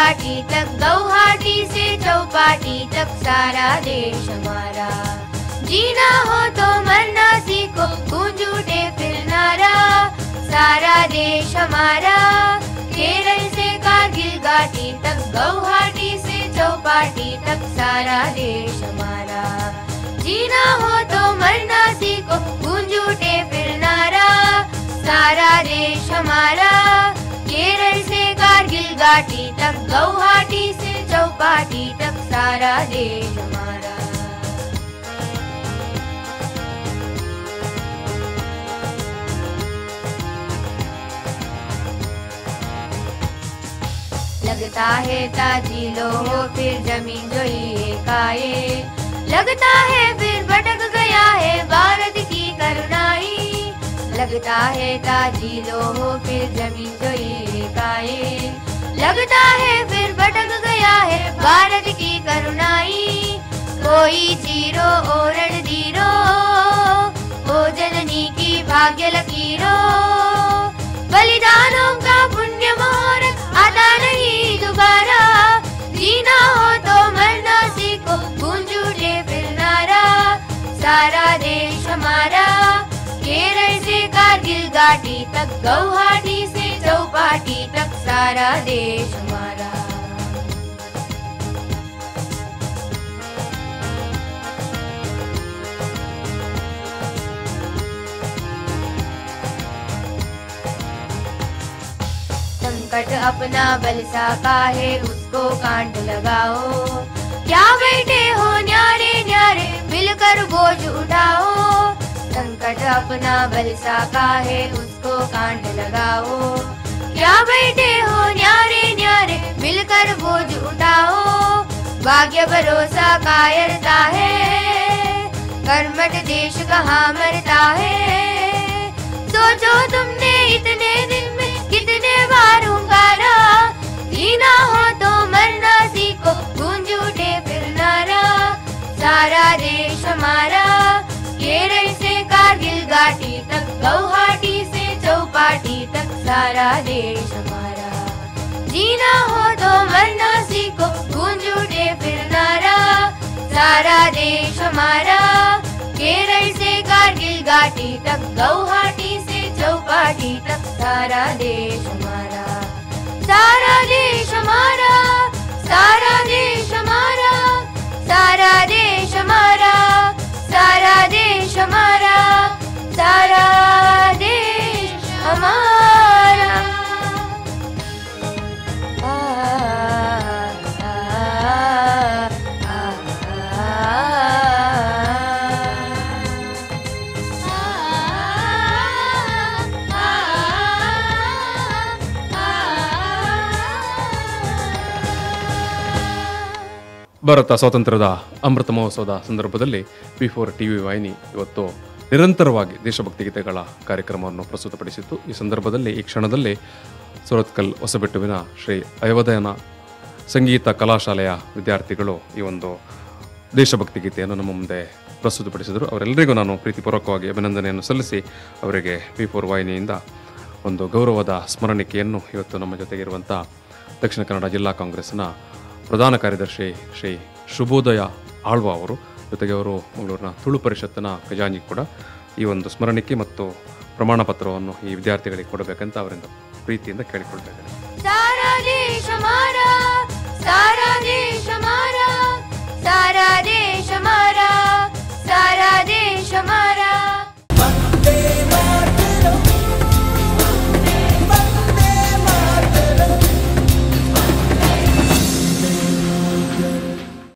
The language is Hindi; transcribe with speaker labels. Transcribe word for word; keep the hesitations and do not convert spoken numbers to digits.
Speaker 1: चौपाटी तक, गौहाटी से चौपाटी तक सारा देश हमारा। जीना हो तो मरना सीखो, गूंज उठे फिर नारा, सारा देश हमारा। केरल से कारगिल घाटी तक, गौहाटी से चौपाटी तक सारा देश हमारा। जीना हो तो मरना सीखो, गूंज उठे फिर नारा, सारा देश हमारा। केरल से कारगिल घाटी तक, गौहाटी से चौपाटी तक सारा देश हमारा। लगता है ताजिलो हो फिर जमीन जो एकाए, लगता है फिर भटक गया है भारत की करुणाई। लगता है ताजिलो हो फिर जमीन जो एकाए, लगता है फिर भटक गया है भारत की करुणाई। कोई चीरो ओरण दीरो, ओ जननी की भाग्य लकीरों, बलिदानों का पुण्य मुहूर्त आता नहीं दोबारा। जीना हो तो मरना सीखो, गूंज उठे फिर नारा, सारा देश हमारा। केरल से कारगिल घाटी तक, गौहाटी से चौपाटी तक सारा देश हमारा। संकट अपना बल साका है, उसको कांट लगाओ। क्या बैठे हो न्यारे न्यारे, मिलकर बोझ उठाओ। संकट अपना बल साका है, उसको कांट लगाओ। क्या बैठे हो न्यारे न्यारे, मिलकर बोझ उठाओ। भाग्य भरोसा कायरता है, कर्मठ देश कहाँ मरता है। सोचो तुमने इतने दिन में कितने बार हुंकारा। जीना हो तो मरना सीखो, गूंज उठे फिर नारा, सारा देश हमारा। केरल से कारगिल घाटी तक, गौहाटी से चौपाटी तक सारा देश हमारा। जीना हो तो मरना सीखो, गूंज उठे फिर नारा, सारा देश हमारा। केरल से कारगिल घाटी तक, गौहाटी से चौपाटी तक सारा देश हमारा। सारा देश हमारा, सारा देश हमारा, सारा देश हमारा, सारा देश हमारा, सारा देश हमारा। आ, आ, आ, आ,
Speaker 2: ಭಾರತ ಸ್ವಾತಂತ್ರ್ಯದ ಅಮೃತ ಮಹೋತ್ಸವದ ಸಂದರ್ಭದಲ್ಲಿ ವಿ ಫೋರ್ ಟಿ ವಿ ವಾಹಿನಿ ಇವತ್ತು ನಿರಂತರವಾಗಿ ದೇಶಭಕ್ತಿ ಗೀತೆಗಳ ಕಾರ್ಯಕ್ರಮವನ್ನು ಪ್ರಸ್ತುತಪಡಿಸಿತ್ತು. ಈ ಸಂದರ್ಭದಲ್ಲಿ ಈ ಕ್ಷಣದಲ್ಲಿ ಸುರತ್ಕಲ್ ಹೊಸಬೆಟ್ಟುವಿನ ಶ್ರೀ ಅಯೋಧ್ಯನ ಸಂಗೀತ ಕಲಾಶಾಲೆಯ ವಿದ್ಯಾರ್ಥಿಗಳು ಈ ಒಂದು ದೇಶಭಕ್ತಿ ಗೀತೆಯನ್ನು ನಮ್ಮ ಮುಂದೆ ಪ್ರಸ್ತುತಪಡಿಸಿದರು. ಅವರೆಲ್ಲರಿಗೂ ನಾನು ಪ್ರೀತಿಪೂರ್ವಕವಾಗಿ ಅಭಿನಂದನೆಯನ್ನು ಸಲ್ಲಿಸಿ ಅವರಿಗೆ ವಿ ಫೋರ್ ವಾಹಿನಿಯಿಂದ ಒಂದು ಗೌರವದ ಸ್ಮರಣಿಕೆಯನ್ನು ಇವತ್ತು ನಮ್ಮ ಜೊತೆಗಿರುವಂಥ ದಕ್ಷಿಣ ಕನ್ನಡ ಜಿಲ್ಲಾ ಕಾಂಗ್ರೆಸ್ನ ಪ್ರಧಾನ ಕಾರ್ಯದರ್ಶಿ ಶ್ರೀ ಶುಭೋದಯ ಆಳ್ವ ಅವರು, ಜೊತೆಗೆ ಅವರು ಮಂಗಳೂರಿನ ತುಳು ಪರಿಷತ್ತಿನ ಖಜಾಂಚಿ ಕೂಡ ಈ ಒಂದು ಸ್ಮರಣಿಕೆ ಮತ್ತು ಪ್ರಮಾಣ ಪತ್ರವನ್ನು ಈ ವಿದ್ಯಾರ್ಥಿಗಳಿಗೆ ಕೊಡಬೇಕಂತ ಅವರಿಂದ ಪ್ರೀತಿಯಿಂದ ಕೇಳಿಕೊಳ್ತಾ ಇದ್ದಾರೆ.
Speaker 1: ಸಾರಾ ದೇಶ ಹಮಾರಾ, ಸಾರಾ